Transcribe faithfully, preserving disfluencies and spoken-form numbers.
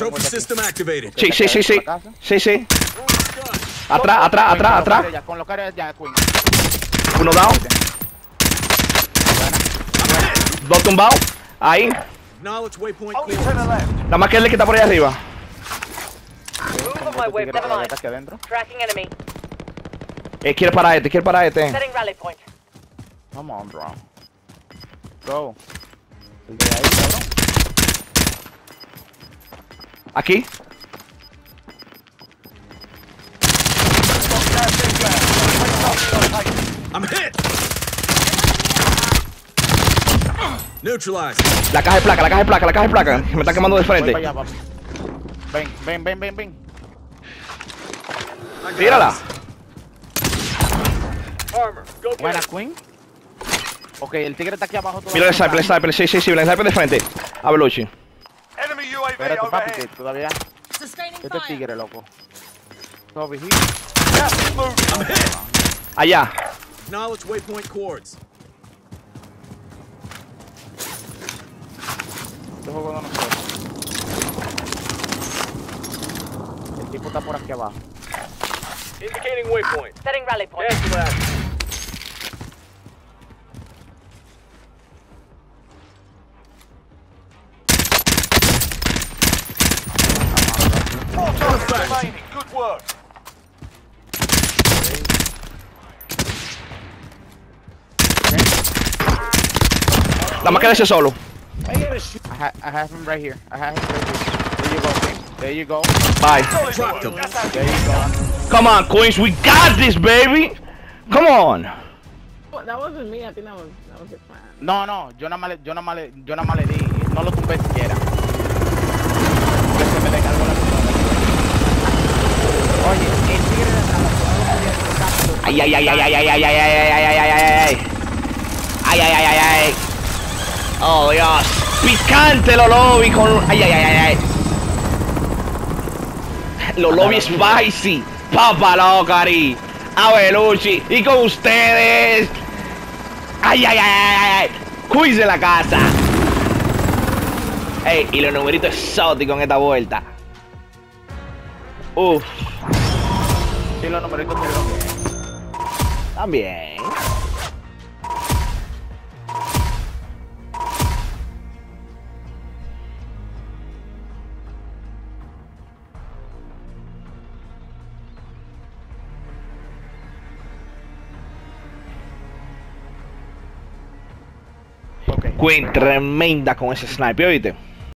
Trophy system activated. Sí, sí, sí, sí. Sí, sí. Atrás, atrás, atrás, atrás. Con los caras ya, Queen. Uno down. Dos tumbados. Ahí. Acknowledge waypoint Only clear. to the left. Nada más que él que está por ahí arriba. Move on my way, never mind. Aquí adentro. Tracking enemy. Eh, quiere parar este, quiere parar este. Setting rally point. Come on, bro. Go. El de ahí, cabrón. Aquí. I'm hit. Neutralized. La caja de placa, la caja de placa, la caja de placa. Me está quemando de Voy frente. para allá, papi. Ven, ven, ven, ven, ven. I got Tírala. this. Armor, go get Buena, it. Queen. Ok, el tigre está aquí abajo todavía. Mira el sniper, el sniper. Sí, sí, sí, el sniper de frente. A Belucci. Enemy U A V Espérate, papi, que overhead. todavía. Sustaining Este fire. tigre, loco. Over here. Gas is moving. I'm hit. Allá. Acknowledge waypoint coords. Este juego de nosotros. El tipo está por aquí abajo. Indicating waypoint. Setting rally point. Cancel that. Four targets remaining. Good work. Nada más queda ese solo. I, ha I have him right here. I have him right here. There you go, Queen. There you go. Bye. Solid Dropped work. him. That's how There you go. Come on, Queens, we got this, baby. Come on. Well, that wasn't me. I think that was that was your plan. No, no, yo nada más le, yo nada más le, yo nada más le di, no lo tumbé siquiera. Que se me le cargó la pistola. Oye, el tigre de atrás, no lo podía tocar. Ay, ay, ay, ay, ay, ay, ay, ay, ay, ay, ay, ay, ay, ay. Ay, ay, ay, ay, ay. Oh, Dios. Picante lo lobby con... Ay, ay, ay, ay, ay. Lo lobby spicy. Papa Locari. A Belucci. Y con ustedes. Ay, ay, ay, ay, ay. Quiz de la casa. Ey, y los numeritos exóticos en esta vuelta. Uf. Sí, los numeritos que veo. También. Ok. Queen tremenda con ese sniper, ¿oíste?